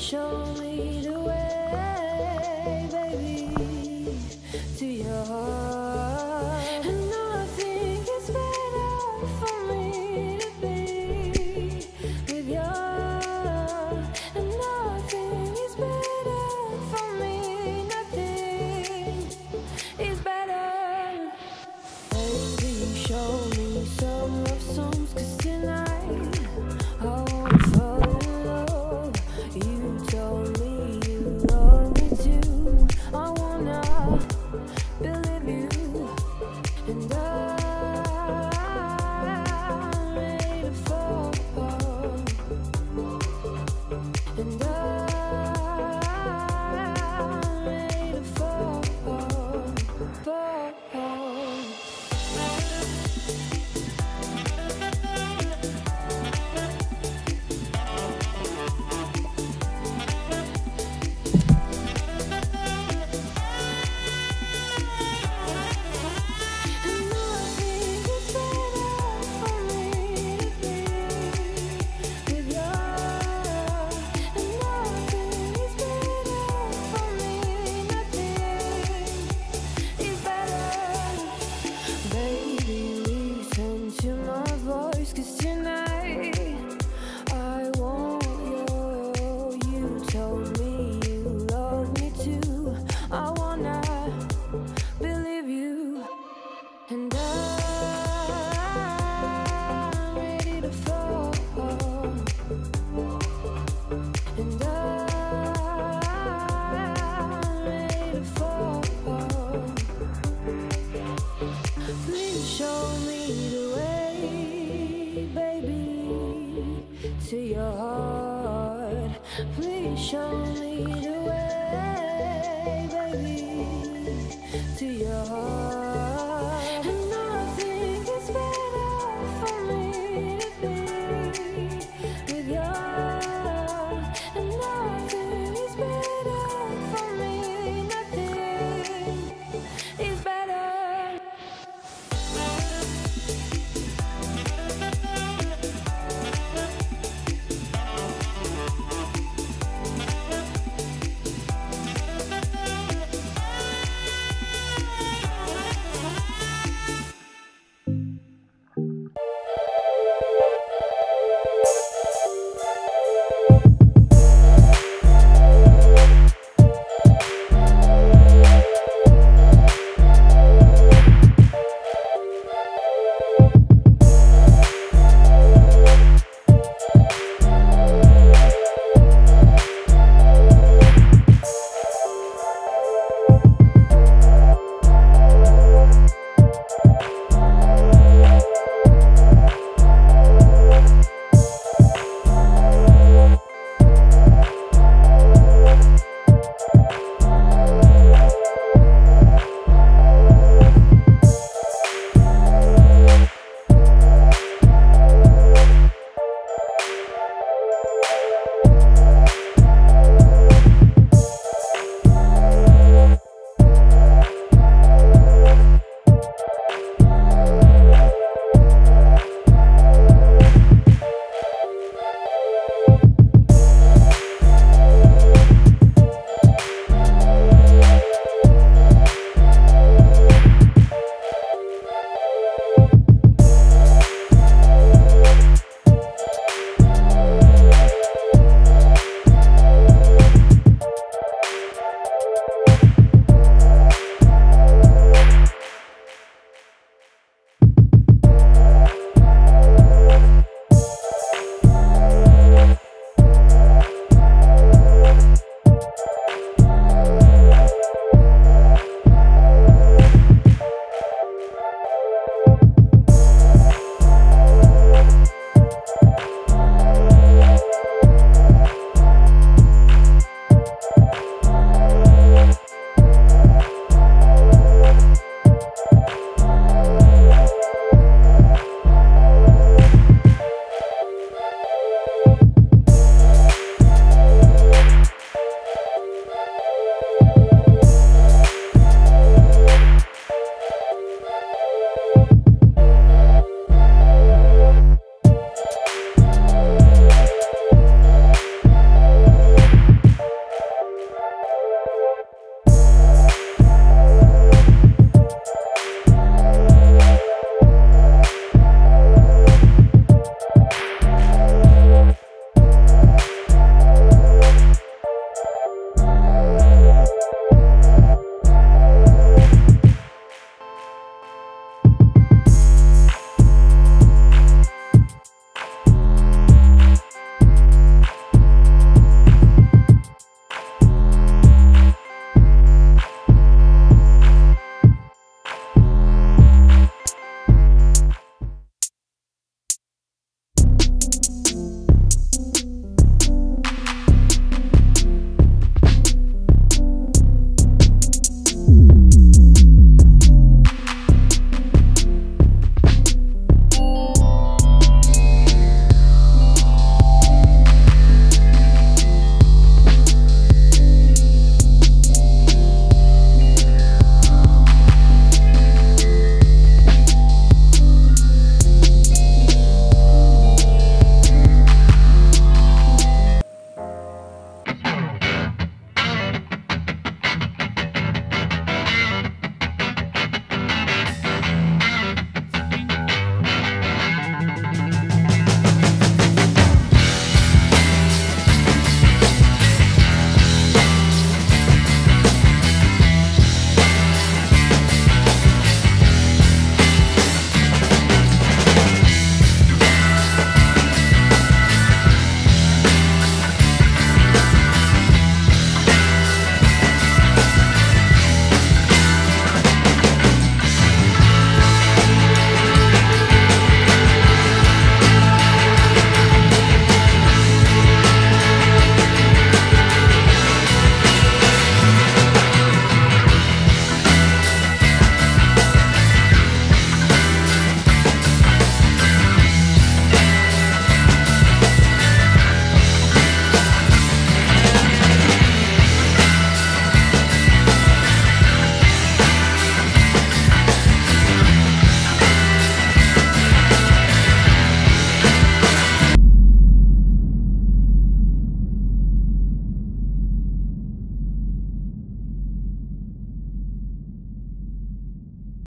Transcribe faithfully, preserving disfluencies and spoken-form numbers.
show me the way, baby, to your heart. And I think it's better for me to be with you. And I think it's better for me, nothing is better. Baby, show me some love songs, 'cause tonight I won't fall in love. You told me you love me too. I wanna believe you, and I'm ready to fall, and I'm ready to fall, fall. And I'm ready to fall, and I'm ready to fall. Please show me the way, baby, to your heart. Please show me